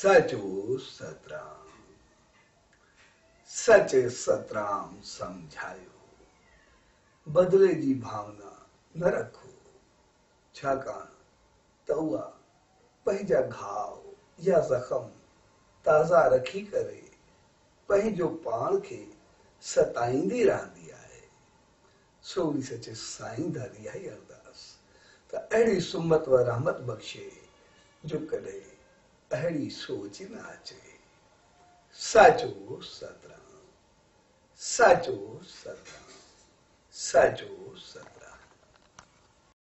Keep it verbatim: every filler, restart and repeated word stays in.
सचो सतराम सच सतराम समझायो बदले जी भावना न रखो छाकाण त उहा पंहिंजा घाव या जख्म ताज़ा रखी करे पंहिंजो पाण खे सताईंदी रहंदी आहे। सोई सचे साईं धारी आहे अरदास त अहिड़ी सुमत व रहमत बख़्शे जो कॾहिं अहिड़ी सोच न अचे। साचो सतराम साचो सतराम साचो सतराम।